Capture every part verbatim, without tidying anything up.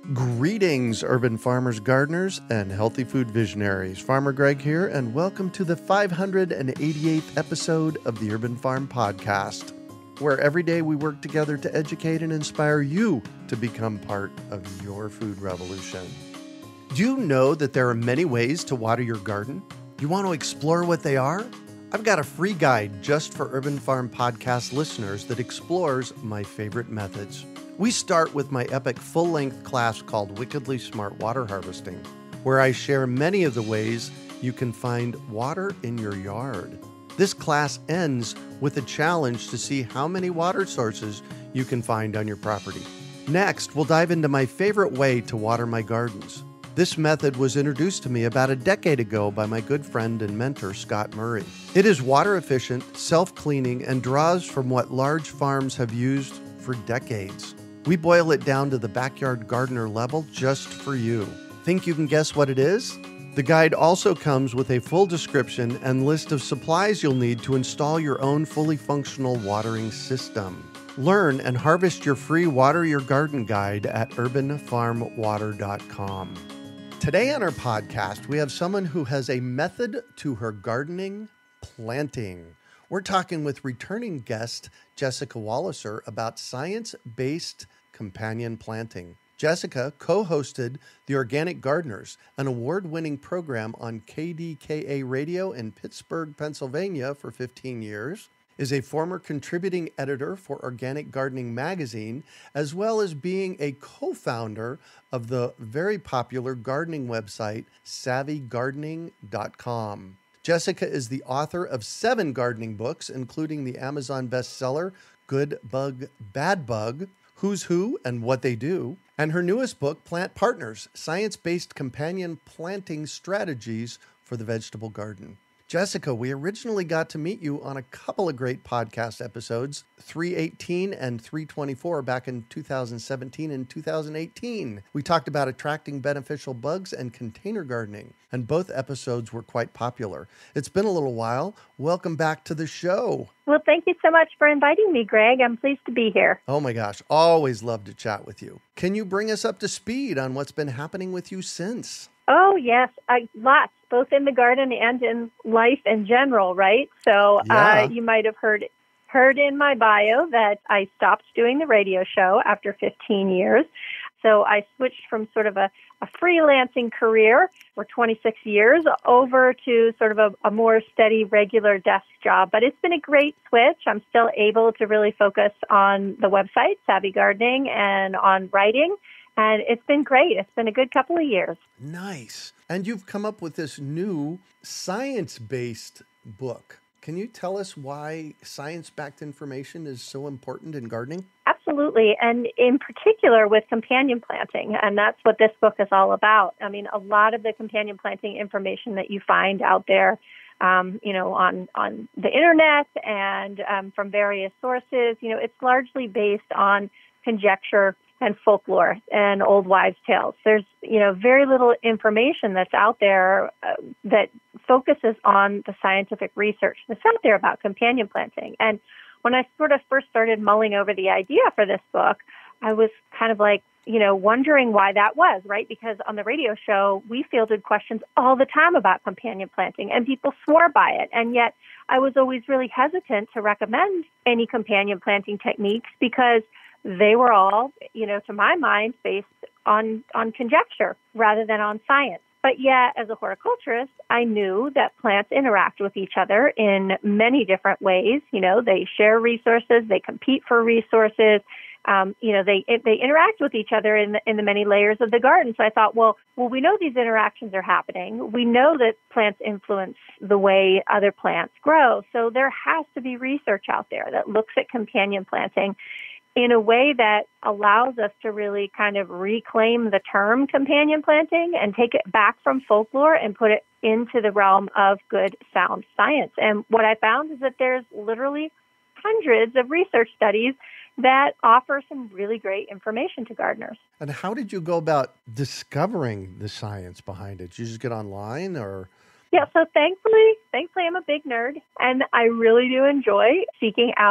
Greetings, urban farmers, gardeners, and healthy food visionaries. Farmer Greg here, and welcome to the five hundred eighty-eighth episode of the Urban Farm Podcast, where every day we work together to educate and inspire you to become part of your food revolution. Do you know that there are many ways to water your garden? You want to explore what they are? I've got a free guide just for Urban Farm Podcast listeners that explores my favorite methods. We start with my epic full-length class called Wickedly Smart Water Harvesting, where I share many of the ways you can find water in your yard. This class ends with a challenge to see how many water sources you can find on your property. Next, we'll dive into my favorite way to water my gardens. This method was introduced to me about a decade ago by my good friend and mentor, Scott Murray. It is water efficient, self-cleaning, and draws from what large farms have used for decades. We boil it down to the backyard gardener level just for you. Think you can guess what it is? The guide also comes with a full description and list of supplies you'll need to install your own fully functional watering system. Learn and harvest your free Water Your Garden guide at urban farm water dot com. Today on our podcast, we have someone who has a method to her gardening planting. We're talking with returning guest Jessica Walliser about science-based companion planting. Jessica co-hosted The Organic Gardeners, an award-winning program on K D K A radio in Pittsburgh, Pennsylvania for fifteen years, is a former contributing editor for Organic Gardening magazine, as well as being a co-founder of the very popular gardening website, savvy gardening dot com. Jessica is the author of seven gardening books, including the Amazon bestseller, Good Bug, Bad Bug, Who's Who and What They Do, and her newest book, Plant Partners, Science-Based Companion Planting Strategies for the Vegetable Garden. Jessica, we originally got to meet you on a couple of great podcast episodes, three eighteen and three twenty-four, back in two thousand seventeen and two thousand eighteen. We talked about attracting beneficial bugs and container gardening, and both episodes were quite popular. It's been a little while. Welcome back to the show. Well, thank you so much for inviting me, Greg. I'm pleased to be here. Oh my gosh, always love to chat with you. Can you bring us up to speed on what's been happening with you since? Oh, yes, I, lots, both in the garden and in life in general, right? So Yeah. uh, you might have heard heard in my bio that I stopped doing the radio show after fifteen years. So I switched from sort of a, a freelancing career for twenty-six years over to sort of a, a more steady, regular desk job. But it's been a great switch. I'm still able to really focus on the website, Savvy Gardening, and on writing. And it's been great. It's been a good couple of years. Nice. And you've come up with this new science-based book. Can you tell us why science-backed information is so important in gardening? Absolutely. And in particular with companion planting. And that's what this book is all about. I mean, a lot of the companion planting information that you find out there, um, you know, on, on the internet and um, from various sources, you know, it's largely based on conjecture and folklore and old wives' tales. There's, you know, very little information that's out there uh, that focuses on the scientific research that's out there about companion planting. And when I sort of first started mulling over the idea for this book, I was kind of like, you know, wondering why that was, right? Because on the radio show, we fielded questions all the time about companion planting, and people swore by it. And yet I was always really hesitant to recommend any companion planting techniques because they were all, you know, to my mind, based on, on conjecture rather than on science. But yet, as a horticulturist, I knew that plants interact with each other in many different ways. You know, they share resources, they compete for resources. Um, you know, they they interact with each other in the, in the many layers of the garden. So I thought, well, well, we know these interactions are happening. We know that plants influence the way other plants grow. So there has to be research out there that looks at companion planting in a way that allows us to really kind of reclaim the term companion planting and take it back from folklore and put it into the realm of good, sound science. And what I found is that there's literally hundreds of research studies that offer some really great information to gardeners. And how did you go about discovering the science behind it? Did you just get online or? Yeah, so thankfully, thankfully I'm a big nerd, and I really do enjoy seeking out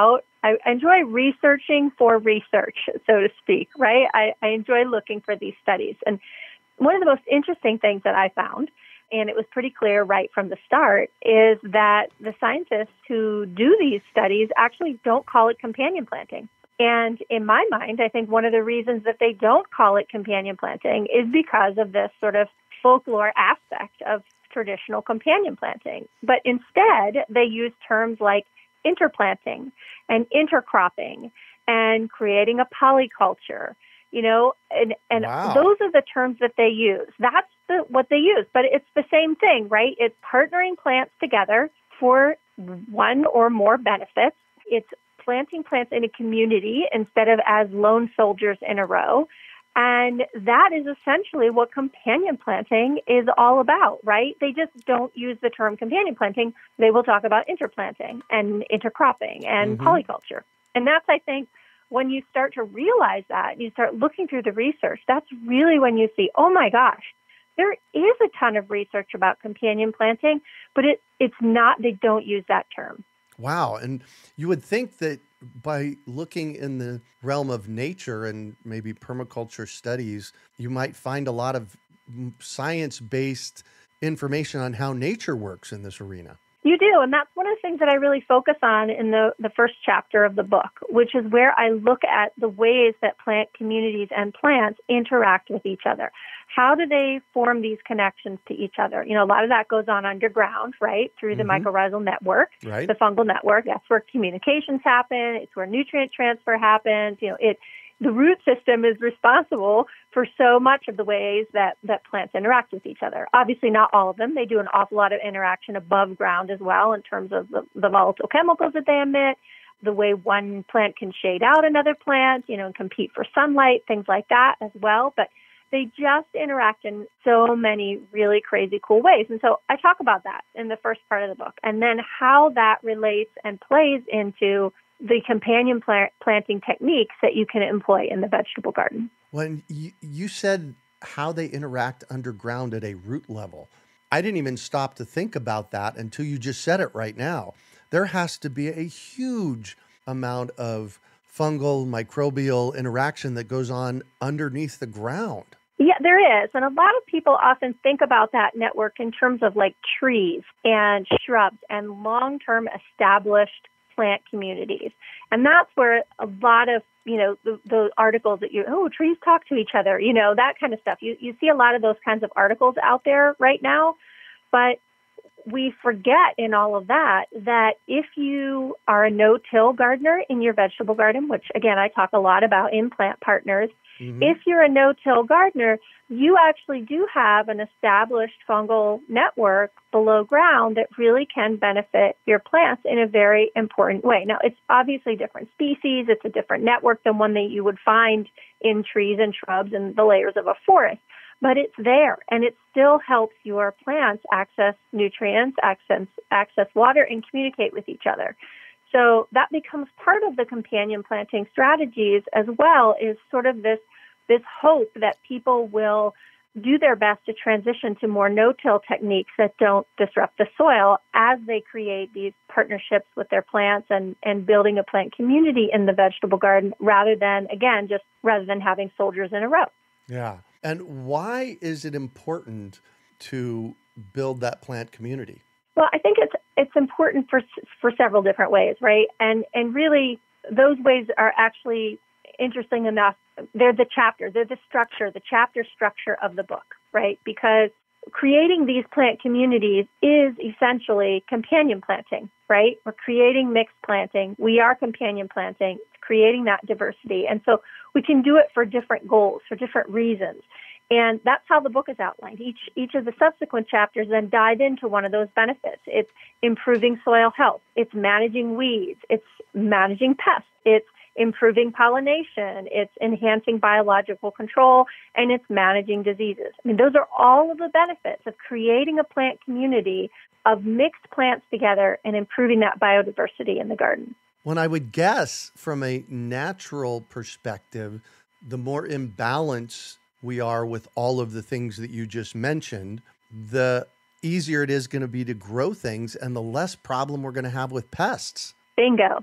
I enjoy researching for research, so to speak, right? I, I enjoy looking for these studies. And one of the most interesting things that I found, and it was pretty clear right from the start, is that the scientists who do these studies actually don't call it companion planting. And in my mind, I think one of the reasons that they don't call it companion planting is because of this sort of folklore aspect of traditional companion planting. But instead, they use terms like interplanting and intercropping and creating a polyculture, you know, and, and Wow. those are the terms that they use. That's the, what they use, but it's the same thing, right? It's partnering plants together for one or more benefits. It's planting plants in a community instead of as lone soldiers in a row. And that is essentially what companion planting is all about, right? They just don't use the term companion planting. They will talk about interplanting and intercropping and Mhm. polyculture. And that's, I think, when you start to realize that, you start looking through the research, that's really when you see, oh my gosh, there is a ton of research about companion planting, but it, it's not, they don't use that term. Wow. And you would think that by looking in the realm of nature and maybe permaculture studies, you might find a lot of mm, science-based information on how nature works in this arena. You do, and that's one of the things that I really focus on in the, the first chapter of the book, which is where I look at the ways that plant communities and plants interact with each other. How do they form these connections to each other? You know, a lot of that goes on underground, right, through the Mhm. mycorrhizal network, Right. the fungal network. That's where communications happen. It's where nutrient transfer happens. You know, it the root system is responsible for so much of the ways that, that plants interact with each other. Obviously, not all of them. They do an awful lot of interaction above ground as well in terms of the, the volatile chemicals that they emit, the way one plant can shade out another plant, you know, and compete for sunlight, things like that as well. But they just interact in so many really crazy cool ways. And so I talk about that in the first part of the book, and then how that relates and plays into the companion plant planting techniques that you can employ in the vegetable garden. When you, you said how they interact underground at a root level, I didn't even stop to think about that until you just said it right now. There has to be a huge amount of fungal, microbial interaction that goes on underneath the ground. Yeah, there is. And a lot of people often think about that network in terms of like trees and shrubs and long-term established plant communities. And that's where a lot of, you know, the, the articles that you, oh, trees talk to each other, you know, that kind of stuff. You, you see a lot of those kinds of articles out there right now. But we forget in all of that, that if you are a no-till gardener in your vegetable garden, which again, I talk a lot about in Plant Partners, Mhm. if you're a no-till gardener, you actually do have an established fungal network below ground that really can benefit your plants in a very important way. Now, it's obviously different species. It's a different network than one that you would find in trees and shrubs and the layers of a forest. But it's there, and it still helps your plants access nutrients, access, access water, and communicate with each other. So that becomes part of the companion planting strategies as well, is sort of this, this hope that people will do their best to transition to more no-till techniques that don't disrupt the soil as they create these partnerships with their plants and, and building a plant community in the vegetable garden rather than, again, just rather than having soldiers in a row. Yeah. And why is it important to build that plant community? Well, I think it's it's important for for several different ways, right? And and really, those ways are actually interesting enough. They're the chapter, they're the structure, the chapter structure of the book, right? Because creating these plant communities is essentially companion planting, right? We're creating mixed planting. We are companion planting, creating that diversity. And so we can do it for different goals, for different reasons. And that's how the book is outlined. Each each of the subsequent chapters then dive into one of those benefits. It's improving soil health. It's managing weeds. It's managing pests. It's improving pollination. It's enhancing biological control, and it's managing diseases. I mean, those are all of the benefits of creating a plant community of mixed plants together and improving that biodiversity in the garden. When I would guess from a natural perspective, the more imbalance we are with all of the things that you just mentioned, the easier it is going to be to grow things and the less problem we're going to have with pests. Bingo.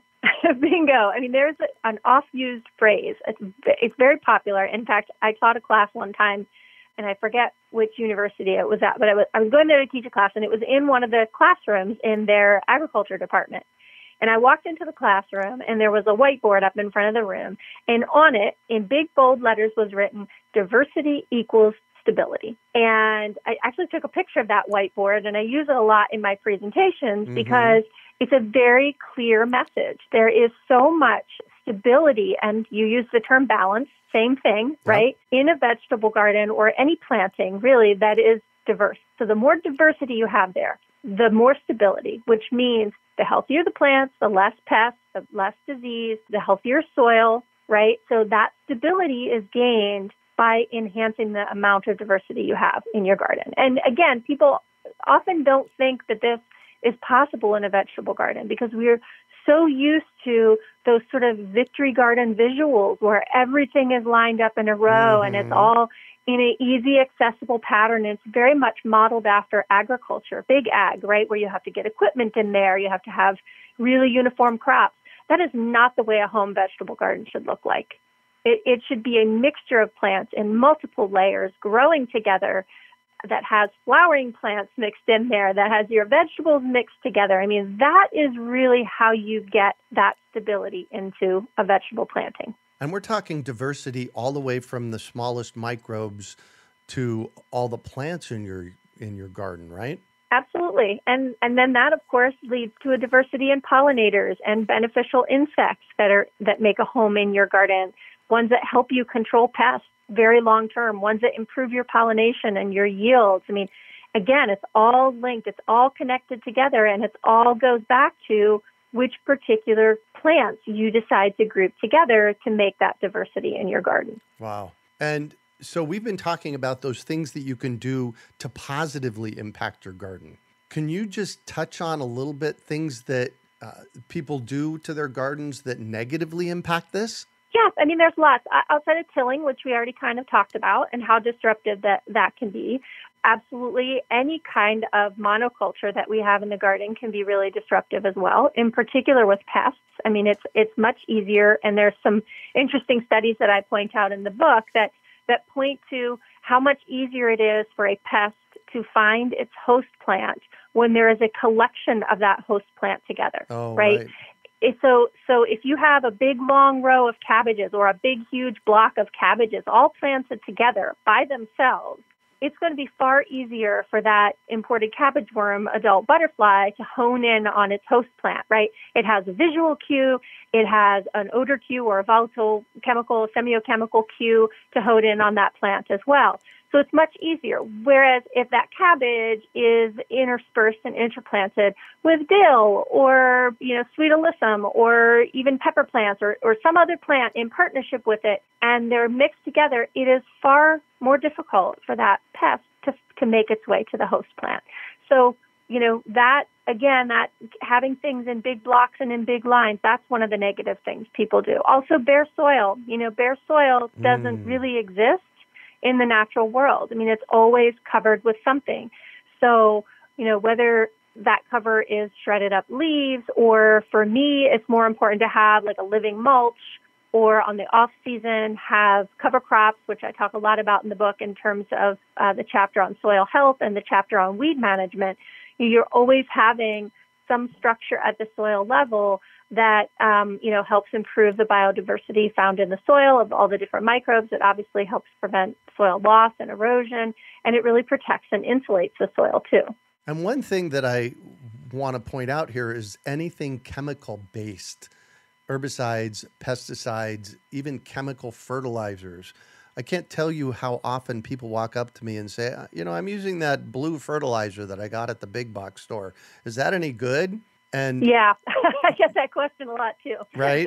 Bingo. I mean, there's a, an oft-used phrase. It's, it's very popular. In fact, I taught a class one time, and I forget which university it was at, but I was, I was going there to teach a class, and it was in one of the classrooms in their agriculture department. And I walked into the classroom, and there was a whiteboard up in front of the room, and on it, in big bold letters, was written, "Diversity equals stability." And I actually took a picture of that whiteboard, and I use it a lot in my presentations mm-hmm. because it's a very clear message. There is so much stability, and you use the term balance, same thing, yep. right? In a vegetable garden or any planting, really, that is diverse. So the more diversity you have there, the more stability, which means the healthier the plants, the less pests, the less disease, the healthier soil, right? So that stability is gained by enhancing the amount of diversity you have in your garden. And again, people often don't think that this is possible in a vegetable garden because we're so used to those sort of victory garden visuals where everything is lined up in a row mm-hmm. and it's all in an easy, accessible pattern. It's very much modeled after agriculture, big ag, right, where you have to get equipment in there. You have to have really uniform crops. That is not the way a home vegetable garden should look like. It, it should be a mixture of plants in multiple layers growing together that has flowering plants mixed in there, that has your vegetables mixed together. I mean, that is really how you get that stability into a vegetable planting. And we're talking diversity all the way from the smallest microbes to all the plants in your in your garden, right? Absolutely. And and then that, of course, leads to a diversity in pollinators and beneficial insects that are that make a home in your garden, ones that help you control pests very long term, ones that improve your pollination and your yields. I mean, again, it's all linked, it's all connected together, and it all goes back to which particular plants you decide to group together to make that diversity in your garden. Wow. And so we've been talking about those things that you can do to positively impact your garden. Can you just touch on a little bit things that uh, people do to their gardens that negatively impact this? Yes, I mean, there's lots. Outside of tilling, which we already kind of talked about, and how disruptive that, that can be, absolutely any kind of monoculture that we have in the garden can be really disruptive as well, in particular with pests. I mean, it's it's much easier, and there's some interesting studies that I point out in the book that, that point to how much easier it is for a pest to find its host plant when there is a collection of that host plant together, oh, right? right. So so if you have a big, long row of cabbages or a big, huge block of cabbages all planted together by themselves, it's going to be far easier for that imported cabbage worm, adult butterfly, to hone in on its host plant, right? It has a visual cue, it has an odor cue or a volatile chemical, semiochemical cue to hone in on that plant as well. So it's much easier. Whereas if that cabbage is interspersed and interplanted with dill or, you know, sweet alyssum or even pepper plants or, or some other plant in partnership with it, and they're mixed together, it is far more difficult for that pest to, to make its way to the host plant. So, you know, that, again, that having things in big blocks and in big lines, that's one of the negative things people do. Also, bare soil. You know, bare soil doesn't mm. really exist in the natural world. I mean, it's always covered with something. So, you know, whether that cover is shredded up leaves, or for me, it's more important to have like a living mulch, or on the off season, have cover crops, which I talk a lot about in the book in terms of uh, the chapter on soil health and the chapter on weed management. You're always having some structure at the soil level that, um, you know, helps improve the biodiversity found in the soil of all the different microbes. It obviously helps prevent soil loss and erosion, and it really protects and insulates the soil too. And one thing that I want to point out here is anything chemical-based, herbicides, pesticides, even chemical fertilizers. I can't tell you how often people walk up to me and say, you know, I'm using that blue fertilizer that I got at the big box store. Is that any good? And yeah, I get that question a lot too. Right?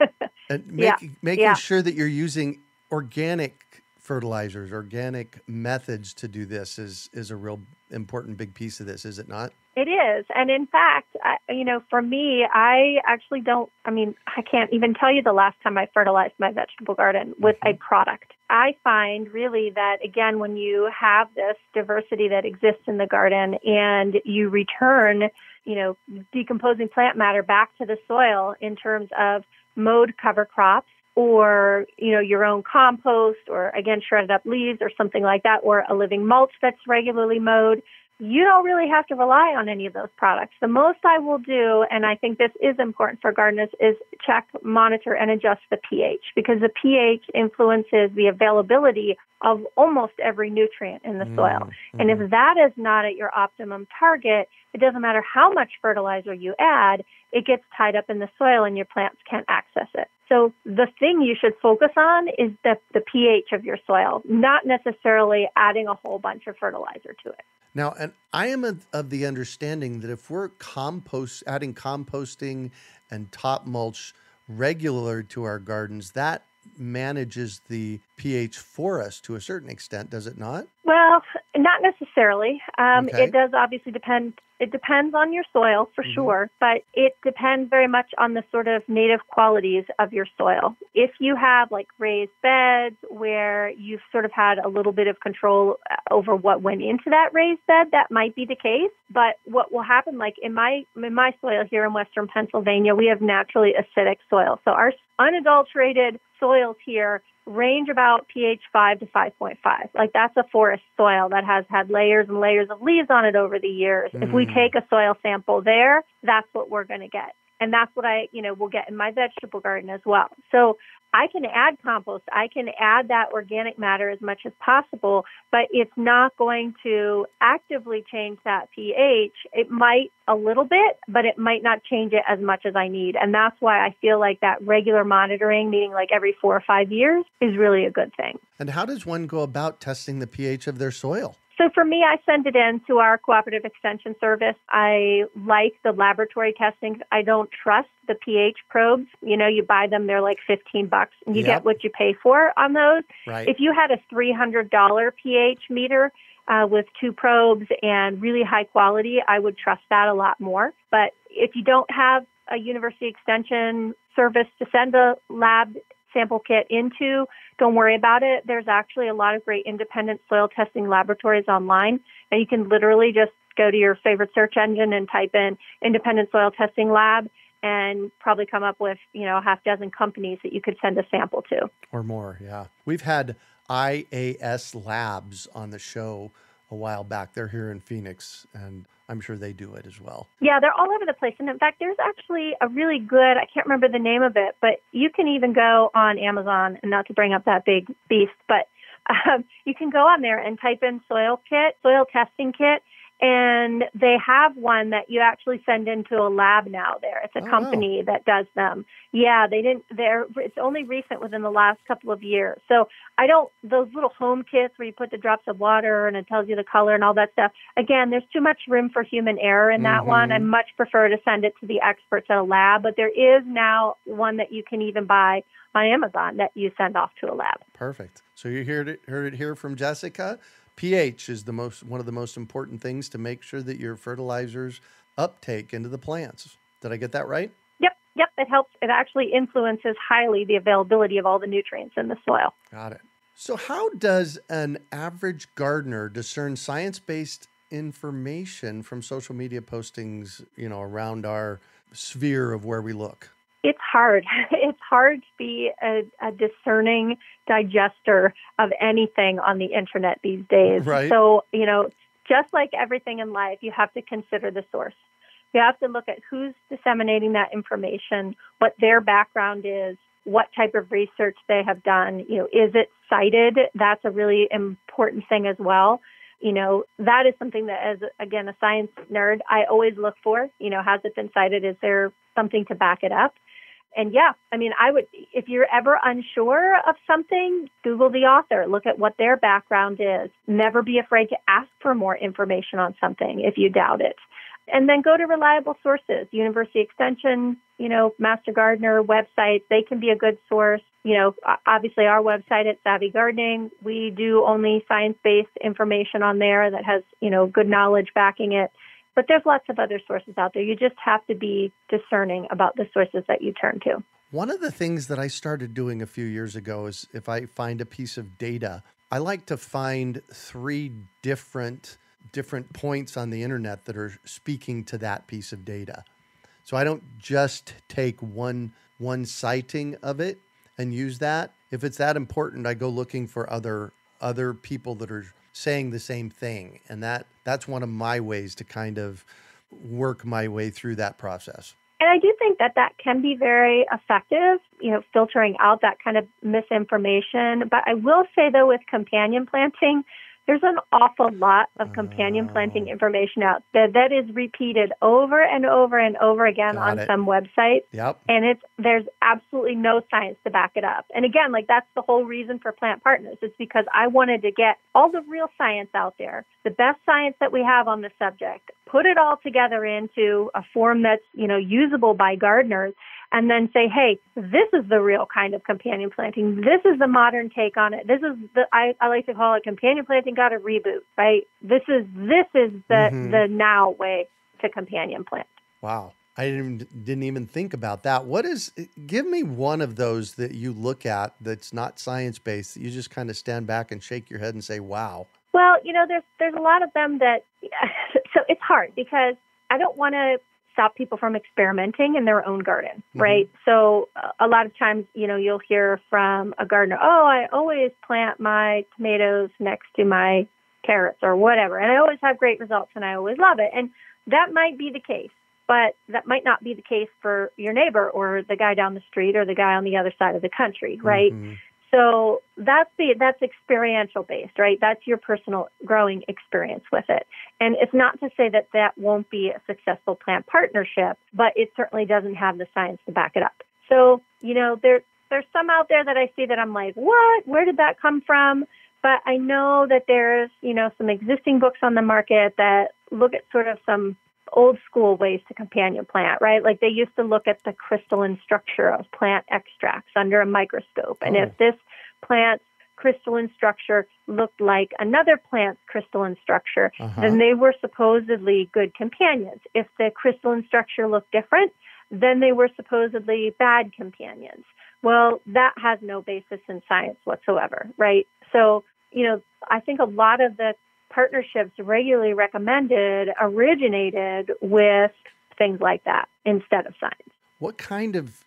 And make, yeah. making yeah. sure that you're using organic fertilizers, organic methods to do this is, is a real important big piece of this, is it not? It is. And in fact, I, you know, for me, I actually don't, I mean, I can't even tell you the last time I fertilized my vegetable garden with mm-hmm. a product. I find really that, again, when you have this diversity that exists in the garden and you return you know, decomposing plant matter back to the soil in terms of mowed cover crops or, you know, your own compost or, again, shredded up leaves or something like that, or a living mulch that's regularly mowed, you don't really have to rely on any of those products. The most I will do, and I think this is important for gardeners, is check, monitor, and adjust the pH, because the pH influences the availability of almost every nutrient in the soil. Mm-hmm. And if that is not at your optimum target, it doesn't matter how much fertilizer you add, it gets tied up in the soil and your plants can't access it. So the thing you should focus on is the, the pH of your soil, not necessarily adding a whole bunch of fertilizer to it. Now, and I am of, of the understanding that if we're compost, adding composting and top mulch regular to our gardens, that manages the pH for us to a certain extent, does it not? Well, not necessarily. Um, Okay. It does obviously depend. It depends on your soil for Mhm. sure, but it depends very much on the sort of native qualities of your soil. If you have like raised beds where you've sort of had a little bit of control over what went into that raised bed, that might be the case. But what will happen, like in my in my soil here in Western Pennsylvania, we have naturally acidic soil. So our unadulterated soils here range about pH five to five point five. Like that's a forest soil that has had layers and layers of leaves on it over the years. Mm. If we take a soil sample there, that's what we're going to get. And that's what I, you know, will get in my vegetable garden as well. So I can add compost. I can add that organic matter as much as possible, but it's not going to actively change that pH. It might a little bit, but it might not change it as much as I need. And that's why I feel like that regular monitoring, meaning like every four or five years, is really a good thing. And how does one go about testing the pH of their soil? So for me, I send it in to our cooperative extension service. I like the laboratory testing. I don't trust the pH probes. You know, you buy them, they're like fifteen bucks, and you Yep. get what you pay for on those. Right. If you had a three hundred dollars pH meter uh, with two probes and really high quality, I would trust that a lot more. But if you don't have a university extension service to send a lab sample kit into, don't worry about it. There's actually a lot of great independent soil testing laboratories online, and you can literally just go to your favorite search engine and type in independent soil testing lab and probably come up with, you know, a half dozen companies that you could send a sample to. Or more, yeah. We've had I A S Labs on the show a while back. They're here in Phoenix, and I'm sure they do it as well. Yeah, they're all over the place. And in fact, there's actually a really good, I can't remember the name of it, but you can even go on Amazon, and not to bring up that big beast, but um, you can go on there and type in soil kit, soil testing kit, and they have one that you actually send into a lab now there. It's a Oh, company that does them. Yeah, they didn't, they're, it's only recent within the last couple of years. So I don't, those little home kits where you put the drops of water and it tells you the color and all that stuff, again, there's too much room for human error in that Mhm. one. I much prefer to send it to the experts at a lab, but there is now one that you can even buy on Amazon that you send off to a lab. Perfect. So you heard it, heard it here from Jessica. pH is the most one of the most important things to make sure that your fertilizers uptake into the plants. Did I get that right? Yep, yep, it helps. It actually influences highly the availability of all the nutrients in the soil. Got it. So how does an average gardener discern science-based information from social media postings, you know, around our sphere of where we look? It's hard. It's hard to be a, a discerning digester of anything on the internet these days. Right. So, you know, just like everything in life, you have to consider the source. You have to look at who's disseminating that information, what their background is, what type of research they have done. You know, is it cited? That's a really important thing as well. You know, that is something that, as, again, a science nerd, I always look for. You know, has it been cited? Is there something to back it up? And yeah, I mean, I would, if you're ever unsure of something, Google the author, look at what their background is. Never be afraid to ask for more information on something if you doubt it. And then go to reliable sources, University Extension, you know, Master Gardener websites. They can be a good source. You know, obviously our website at Savvy Gardening, we do only science-based information on there that has, you know, good knowledge backing it. But there's lots of other sources out there. You just have to be discerning about the sources that you turn to. One of the things that I started doing a few years ago is if I find a piece of data, I like to find three different different points on the internet that are speaking to that piece of data. So I don't just take one one sighting of it and use that. If it's that important, I go looking for other other people that are saying the same thing. And that that's one of my ways to kind of work my way through that process. And I do think that that can be very effective, you know, filtering out that kind of misinformation. But I will say, though, with companion planting, there's an awful lot of companion Oh. planting information out there that is repeated over and over and over again Got on it. some websites. Yep. And it's there's absolutely no science to back it up. And again, like that's the whole reason for Plant Partners. It's because I wanted to get all the real science out there, the best science that we have on the subject, put it all together into a form that's, you know, usable by gardeners, and then say, hey, this is the real kind of companion planting. This is the modern take on it. This is the, I, I like to call it companion planting got a reboot, right? This is this is the, Mhm. the now way to companion plant. Wow. I didn't, didn't even think about that. What is, give me one of those that you look at that's not science-based, that you just kind of stand back and shake your head and say, wow. Well, you know, there's there's a lot of them that, so it's hard because I don't want to stop people from experimenting in their own garden, Mhm. right? So uh, a lot of times, you know, you'll hear from a gardener, oh, I always plant my tomatoes next to my carrots or whatever, and I always have great results and I always love it. And that might be the case, but that might not be the case for your neighbor or the guy down the street or the guy on the other side of the country, right? Mhm. So that's the that's experiential based, right? That's your personal growing experience with it. And it's not to say that that won't be a successful plant partnership, but it certainly doesn't have the science to back it up. So, you know, there there's some out there that I see that I'm like, what? Where did that come from? But I know that there's, you know, some existing books on the market that look at sort of some old school ways to companion plant, right? Like they used to look at the crystalline structure of plant extracts under a microscope. And Oh. if this plant's crystalline structure looked like another plant's crystalline structure, Uh-huh. then they were supposedly good companions. If the crystalline structure looked different, then they were supposedly bad companions. Well, that has no basis in science whatsoever, right? So, you know, I think a lot of the partnerships regularly recommended originated with things like that instead of science. What kind of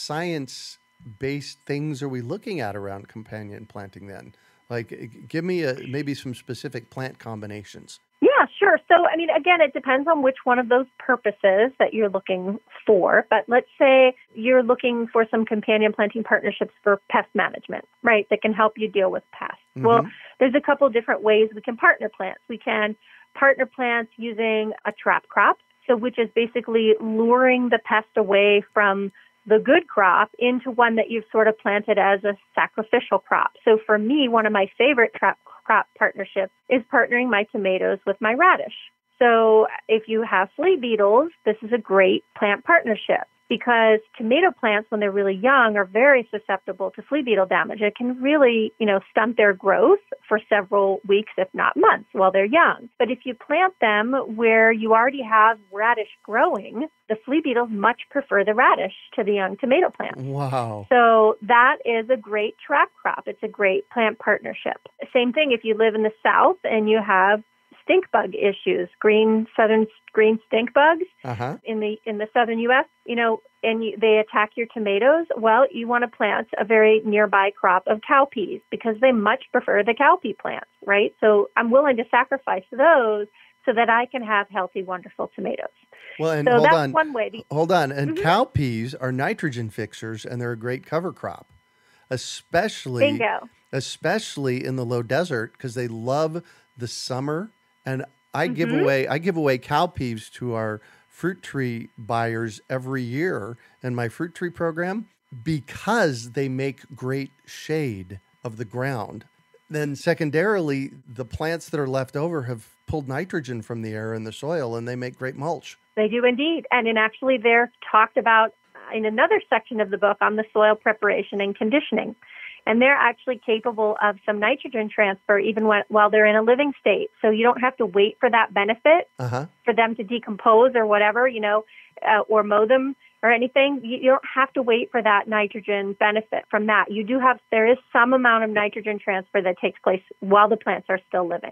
science-based things are we looking at around companion planting then? Like, g- give me a, maybe some specific plant combinations. Yeah, sure. So, I mean, again, it depends on which one of those purposes that you're looking for. But let's say you're looking for some companion planting partnerships for pest management, right, that can help you deal with pests. Well, Mhm. there's a couple different ways we can partner plants. We can partner plants using a trap crop, so which is basically luring the pest away from the good crop into one that you've sort of planted as a sacrificial crop. So for me, one of my favorite trap crop partnerships is partnering my tomatoes with my radish. So if you have flea beetles, this is a great plant partnership because tomato plants, when they're really young, are very susceptible to flea beetle damage. It can really, you know, stunt their growth for several weeks, if not months, while they're young. But if you plant them where you already have radish growing, the flea beetles much prefer the radish to the young tomato plant. Wow. So that is a great trap crop. It's a great plant partnership. Same thing if you live in the South and you have stink bug issues, green southern green stink bugs Uh-huh. in the in the southern U S, you know, and you, they attack your tomatoes. Well, you want to plant a very nearby crop of cowpeas because they much prefer the cowpea plants, right? So I'm willing to sacrifice those so that I can have healthy, wonderful tomatoes. Well, and So hold that's on. one way. To, Hold on. And Mhm. cowpeas are nitrogen fixers, and they're a great cover crop, especially bingo. especially in the low desert because they love the summer. And I give Mhm. away I give away cowpeas to our fruit tree buyers every year in my fruit tree program because they make great shade of the ground. Then secondarily, the plants that are left over have pulled nitrogen from the air and the soil, and they make great mulch. They do indeed. And in actually, they're talked about in another section of the book on the soil preparation and conditioning. And they're actually capable of some nitrogen transfer even when, while they're in a living state. So you don't have to wait for that benefit Uh-huh. for them to decompose or whatever, you know, uh, or mow them or anything. You, you don't have to wait for that nitrogen benefit from that. You do have, there is some amount of nitrogen transfer that takes place while the plants are still living.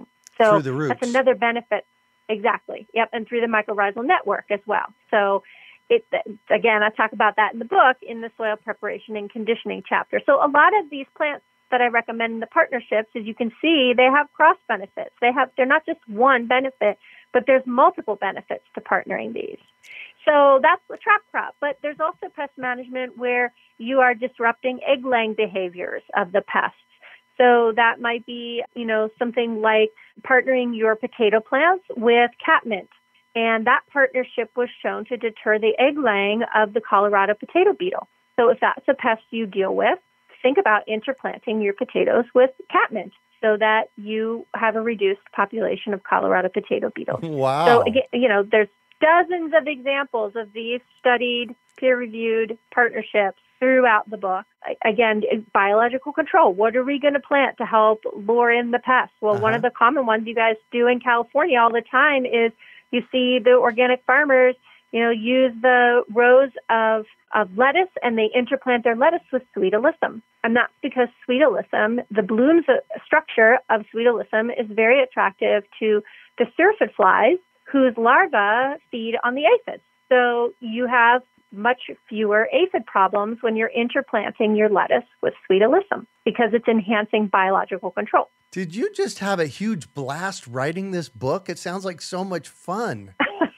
So through the roots. That's another benefit. Exactly. Yep. And through the mycorrhizal network as well. So it, again, I talk about that in the book in the soil preparation and conditioning chapter. So a lot of these plants that I recommend in the partnerships, as you can see, they have cross benefits. They have, they're not just one benefit, but there's multiple benefits to partnering these. So that's the trap crop. But there's also pest management where you are disrupting egg laying behaviors of the pests. So that might be, you know, something like partnering your potato plants with catmint. And that partnership was shown to deter the egg laying of the Colorado potato beetle. So if that's a pest you deal with, think about interplanting your potatoes with catmint so that you have a reduced population of Colorado potato beetles. Wow. So, again, you know, there's dozens of examples of these studied, peer-reviewed partnerships throughout the book. Again, biological control. What are we going to plant to help lure in the pests? Well, uh-huh. one of the common ones you guys do in California all the time is you see the organic farmers, you know, use the rows of, of lettuce and they interplant their lettuce with sweet alyssum. And that's because sweet alyssum, the bloom structure of sweet alyssum is very attractive to the syrphid flies whose larvae feed on the aphids. So you have much fewer aphid problems when you're interplanting your lettuce with sweet alyssum because it's enhancing biological control. Did you just have a huge blast writing this book? It sounds like so much fun.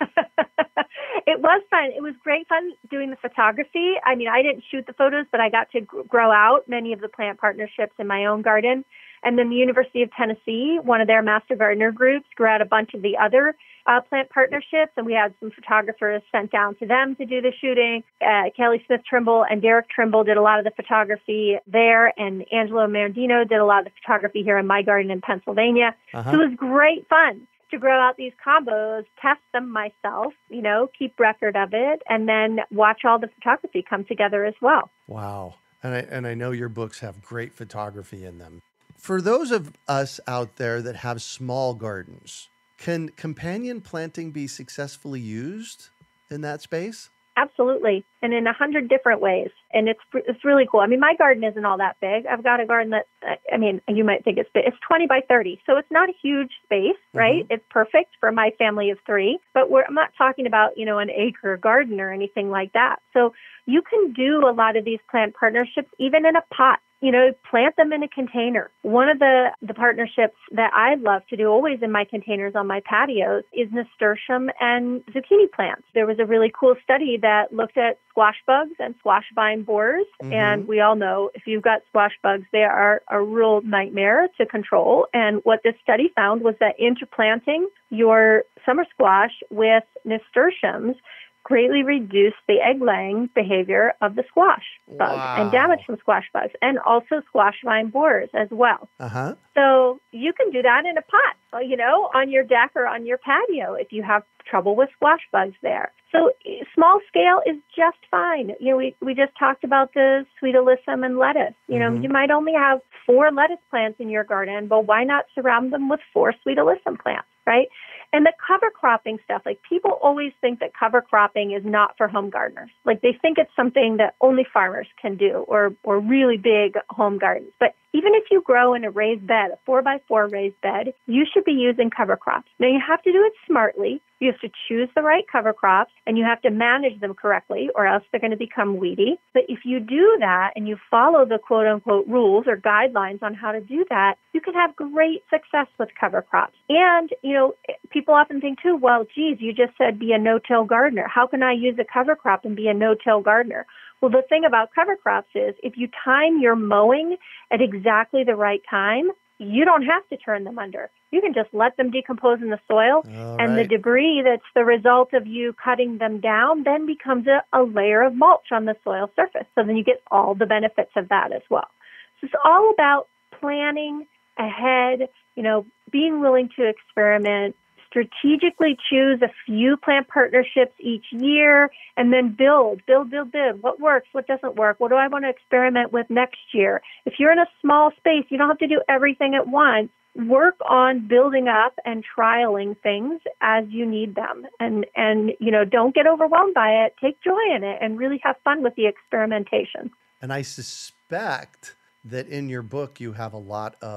It was fun. It was great fun doing the photography. I mean, I didn't shoot the photos, but I got to grow out many of the plant partnerships in my own garden. And then the University of Tennessee, one of their master gardener groups, grew out a bunch of the other uh, plant partnerships. And we had some photographers sent down to them to do the shooting. Uh, Kelly Smith Trimble and Derek Trimble did a lot of the photography there. And Angelo Marandino did a lot of the photography here in my garden in Pennsylvania. Uh-huh. So it was great fun to grow out these combos, test them myself, you know, keep record of it, and then watch all the photography come together as well. Wow. And I, and I know your books have great photography in them. For those of us out there that have small gardens, can companion planting be successfully used in that space? Absolutely. And in a hundred different ways. And it's it's really cool. I mean, my garden isn't all that big. I've got a garden that, I mean, you might think it's big. It's twenty by thirty. So it's not a huge space, right? Mm-hmm. It's perfect for my family of three. But we're, I'm not talking about, you know, an acre garden or anything like that. So you can do a lot of these plant partnerships even in a pot. You know, plant them in a container. One of the, the partnerships that I love to do always in my containers on my patios is nasturtium and zucchini plants. There was a really cool study that looked at squash bugs and squash vine borers. Mm-hmm. And we all know if you've got squash bugs, they are a real nightmare to control. And what this study found was that interplanting your summer squash with nasturtiums greatly reduce the egg-laying behavior of the squash bug wow. and damage some squash bugs, and also squash vine borers as well. Uh-huh. So you can do that in a pot, you know, on your deck or on your patio if you have trouble with squash bugs there. So small scale is just fine. You know, we, we just talked about the sweet alyssum and lettuce. You know, mm-hmm. you might only have four lettuce plants in your garden, but why not surround them with four sweet alyssum plants, right? And the cover cropping stuff, like people always think that cover cropping is not for home gardeners. Like they think it's something that only farmers can do or, or really big home gardens. But even if you grow in a raised bed, a four by four raised bed, you should be using cover crops. Now you have to do it smartly. You have to choose the right cover crops and you have to manage them correctly or else they're going to become weedy. But if you do that and you follow the quote unquote rules or guidelines on how to do that, you can have great success with cover crops. And, you know, people often think too, well, geez, you just said be a no-till gardener. How can I use a cover crop and be a no-till gardener? Well, the thing about cover crops is if you time your mowing at exactly the right time, you don't have to turn them under. You can just let them decompose in the soil, all and right. the debris that's the result of you cutting them down then becomes a, a layer of mulch on the soil surface. So then you get all the benefits of that as well. So it's all about planning ahead, you know, being willing to experiment, strategically choose a few plant partnerships each year, and then build, build, build, build. What works? What doesn't work? What do I want to experiment with next year? If you're in a small space, you don't have to do everything at once. Work on building up and trialing things as you need them. And, and you know, don't get overwhelmed by it. Take joy in it and really have fun with the experimentation. And I suspect that in your book, you have a lot of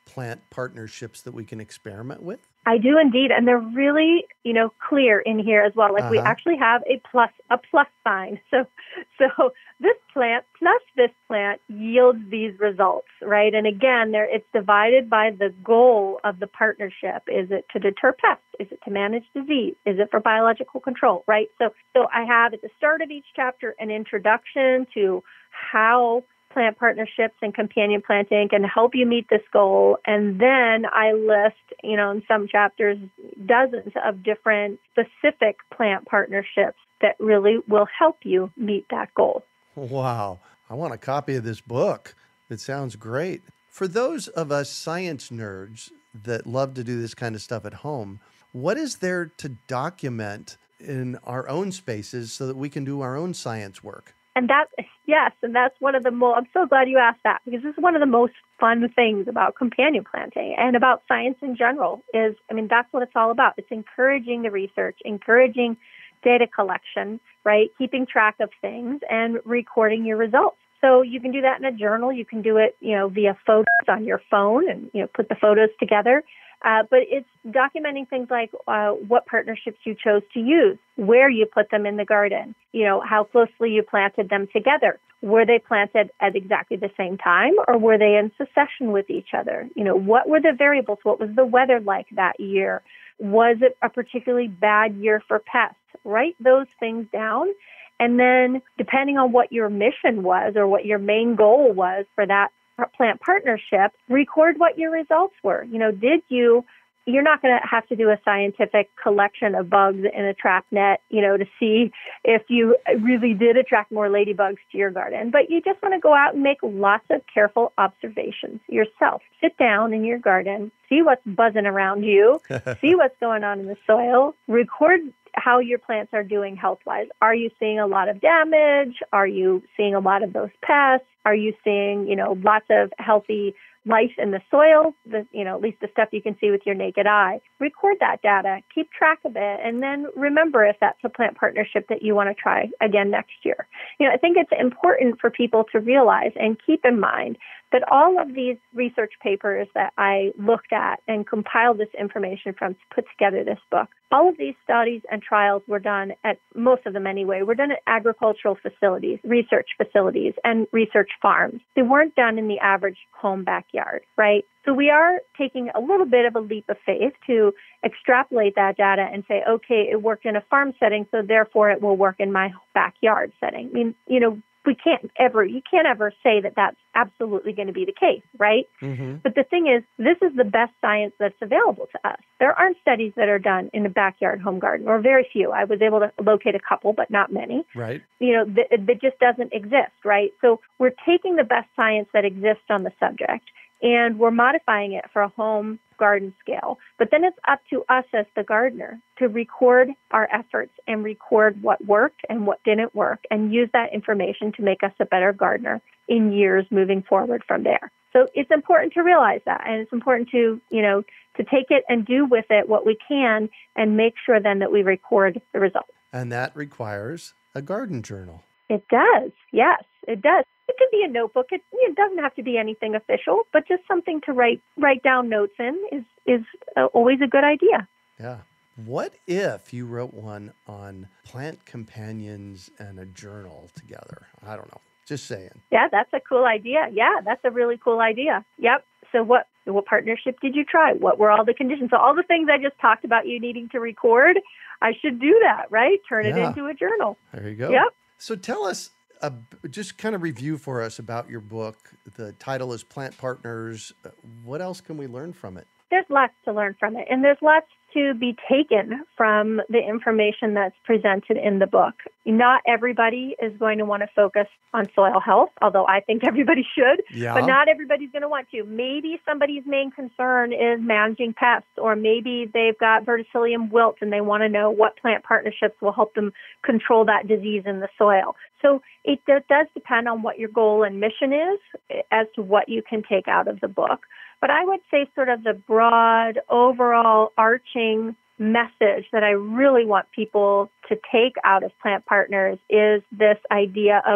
plant partnerships that we can experiment with? I do indeed, and they're really, you know, clear in here as well. Like uh-huh. we actually have a plus, a plus sign. So, so this plant plus this plant yields these results, right? And again, there it's divided by the goal of the partnership. Is it to deter pests? Is it to manage disease? Is it for biological control, right? So, so I have at the start of each chapter an introduction to how plant partnerships and companion planting can help you meet this goal. And then I list, you know, in some chapters, dozens of different specific plant partnerships that really will help you meet that goal. Wow. I want a copy of this book. It sounds great. For those of us science nerds that love to do this kind of stuff at home, what is there to document in our own spaces so that we can do our own science work? And that, yes, and that's one of the most, I'm so glad you asked that, because this is one of the most fun things about companion planting and about science in general is, I mean, that's what it's all about. It's encouraging the research, encouraging data collection, right? Keeping track of things and recording your results. So you can do that in a journal. You can do it, you know, via photos on your phone and, you know, put the photos together. Uh, but it's documenting things like uh, what partnerships you chose to use, where you put them in the garden, you know, how closely you planted them together. Were they planted at exactly the same time, or were they in succession with each other? You know, what were the variables? What was the weather like that year? Was it a particularly bad year for pests? Write those things down. And then depending on what your mission was or what your main goal was for that plant partnership, record what your results were. You know, did you, you're not going to have to do a scientific collection of bugs in a trap net, you know, to see if you really did attract more ladybugs to your garden. But you just want to go out and make lots of careful observations yourself. Sit down in your garden, see what's buzzing around you, see what's going on in the soil, record how your plants are doing health-wise. Are you seeing a lot of damage? Are you seeing a lot of those pests? Are you seeing, you know, lots of healthy life in the soil, the, you know, at least the stuff you can see with your naked eye? Record that data, keep track of it, and then remember if that's a plant partnership that you want to try again next year. You know, I think it's important for people to realize and keep in mind that all of these research papers that I looked at and compiled this information from to put together this book, all of these studies and trials were done at, most of them anyway, were done at agricultural facilities, research facilities, and research farms. They weren't done in the average home backyard, right? So we are taking a little bit of a leap of faith to extrapolate that data and say, okay, it worked in a farm setting, so therefore it will work in my backyard setting. I mean, you know, we can't ever, you can't ever say that that's absolutely going to be the case, right? Mm-hmm. But the thing is, this is the best science that's available to us. There aren't studies that are done in a backyard home garden, or very few. I was able to locate a couple, but not many. Right. You know, that, that just doesn't exist, right? So we're taking the best science that exists on the subject, and we're modifying it for a home garden scale. But then it's up to us as the gardener to record our efforts and record what worked and what didn't work and use that information to make us a better gardener in years moving forward from there. So it's important to realize that, and it's important to, you know, to take it and do with it what we can and make sure then that we record the results. And that requires a garden journal. It does. Yes, it does. It could be a notebook. It, it doesn't have to be anything official, but just something to write write down notes in is is uh, always a good idea. Yeah. What if you wrote one on plant companions and a journal together? I don't know. Just saying. Yeah, that's a cool idea. Yeah, that's a really cool idea. Yep. So what what partnership did you try? What were all the conditions? So all the things I just talked about you needing to record, I should do that, right? Turn it yeah. into a journal. There you go. Yep. So tell us, uh, just kind of review for us about your book. The title is Plant Partners. What else can we learn from it? There's lots to learn from it, and there's lots to be taken from the information that's presented in the book. Not everybody is going to want to focus on soil health, although I think everybody should, yeah. but not everybody's going to want to. Maybe somebody's main concern is managing pests, or maybe they've got verticillium wilt and they want to know what plant partnerships will help them control that disease in the soil. So it does depend on what your goal and mission is as to what you can take out of the book. But I would say sort of the broad, overall, arching message that I really want people to take out of Plant Partners is this idea of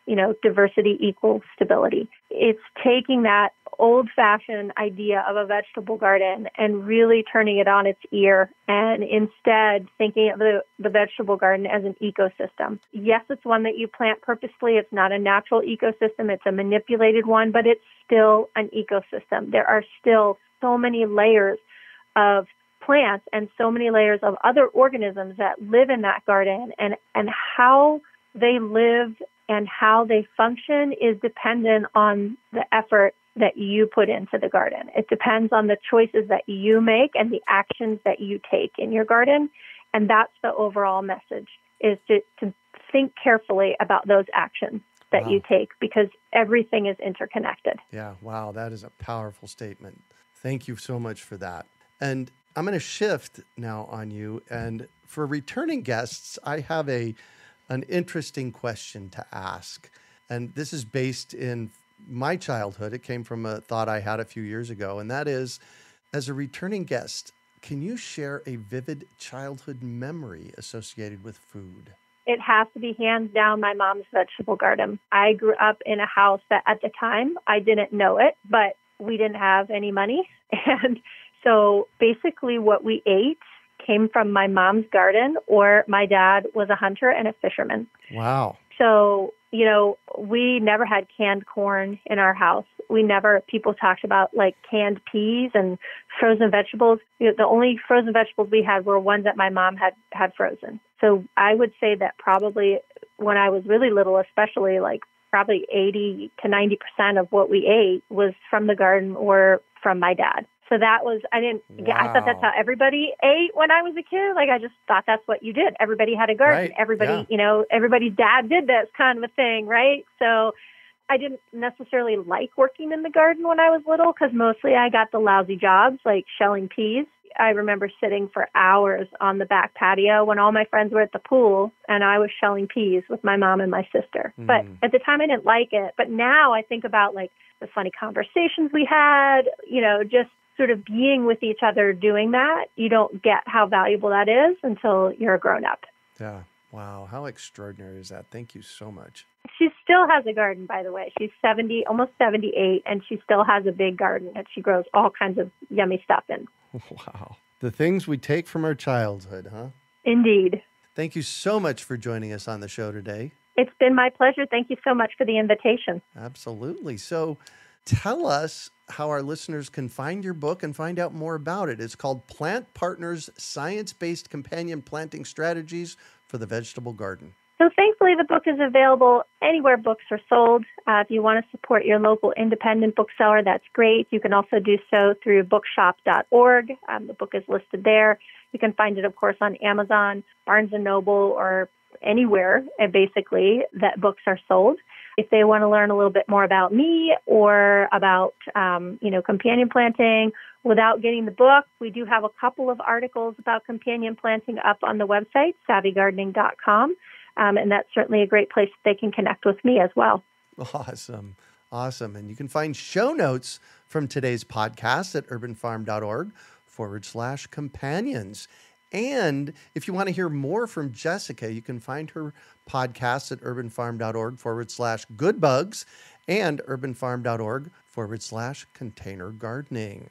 you know, diversity equals stability. It's taking that old-fashioned idea of a vegetable garden and really turning it on its ear, and instead thinking of the, the vegetable garden as an ecosystem. Yes, it's one that you plant purposefully. It's not a natural ecosystem. It's a manipulated one, but it's still an ecosystem. There are still so many layers of plants and so many layers of other organisms that live in that garden, and, and how they live and how they function is dependent on the effort that you put into the garden. It depends on the choices that you make and the actions that you take in your garden. And that's the overall message, is to, to think carefully about those actions that wow. you take, because everything is interconnected. Yeah, wow, that is a powerful statement. Thank you so much for that. And I'm going to shift now on you. And for returning guests, I have a an interesting question to ask. And this is based in my childhood. It came from a thought I had a few years ago. And that is, as a returning guest, can you share a vivid childhood memory associated with food? It has to be hands down my mom's vegetable garden. I grew up in a house that at the time, I didn't know it, but we didn't have any money. And so basically what we ate came from my mom's garden, or my dad was a hunter and a fisherman. Wow. So, you know, we never had canned corn in our house. We never, people talked about like canned peas and frozen vegetables. You know, the only frozen vegetables we had were ones that my mom had, had frozen. So I would say that probably when I was really little, especially like probably eighty to ninety percent of what we ate was from the garden or from my dad. So that was, I didn't, wow. I thought that's how everybody ate when I was a kid. Like, I just thought that's what you did. Everybody had a garden. Right. Everybody, yeah. you know, everybody's dad did this kind of a thing, right? So I didn't necessarily like working in the garden when I was little, because mostly I got the lousy jobs, like shelling peas. I remember sitting for hours on the back patio when all my friends were at the pool, and I was shelling peas with my mom and my sister. Mm. But at the time I didn't like it. But now I think about like the funny conversations we had, you know, just sort of being with each other doing that. You don't get how valuable that is until you're a grown up. Yeah. Wow. How extraordinary is that? Thank you so much. She still has a garden, by the way. She's seventy, almost seventy-eight, and she still has a big garden that she grows all kinds of yummy stuff in. Wow. The things we take from our childhood, huh? Indeed. Thank you so much for joining us on the show today. It's been my pleasure. Thank you so much for the invitation. Absolutely. So tell us how our listeners can find your book and find out more about it. It's called Plant Partners, Science-Based Companion Planting Strategies for the Vegetable Garden. So thankfully, the book is available anywhere books are sold. Uh, if you want to support your local independent bookseller, that's great. You can also do so through bookshop dot org. Um, the book is listed there. You can find it, of course, on Amazon, Barnes and Noble, or anywhere, uh, basically, that books are sold. If they want to learn a little bit more about me or about, um, you know, companion planting without getting the book, we do have a couple of articles about companion planting up on the website, savvy gardening dot com. Um, and that's certainly a great place that they can connect with me as well. Awesome. Awesome. And you can find show notes from today's podcast at urbanfarm.org forward slash companions. And if you want to hear more from Jessica, you can find her podcast at urbanfarm.org forward slash goodbugs and urbanfarm.org forward slash container gardening.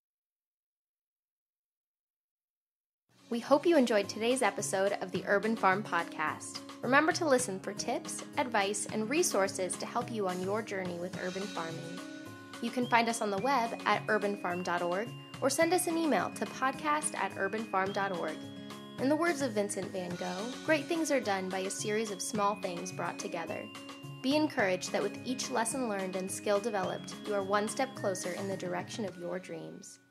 We hope you enjoyed today's episode of the Urban Farm Podcast. Remember to listen for tips, advice, and resources to help you on your journey with urban farming. You can find us on the web at urban farm dot org or send us an email to podcast at urban farm dot org. In the words of Vincent van Gogh, great things are done by a series of small things brought together. Be encouraged that with each lesson learned and skill developed, you are one step closer in the direction of your dreams.